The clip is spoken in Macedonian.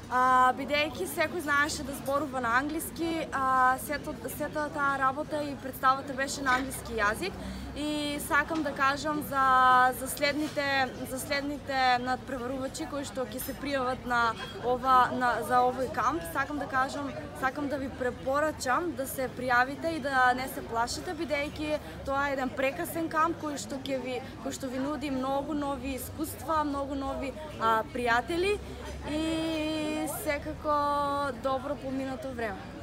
бидејќи секој знаеше да зборува на англиски, сета таа работа и представата беше на англиски јазик. И сакам да кажам за следните надпреварувачи кои што ќе се пријават за овој камп, сакам да ви препорачам да се пријавите и да не се плашите, бидејќи тоа е еден прекрасен камп кој што ви нуди многу нови искуства, многу нови пријатели и секако добро поминато време.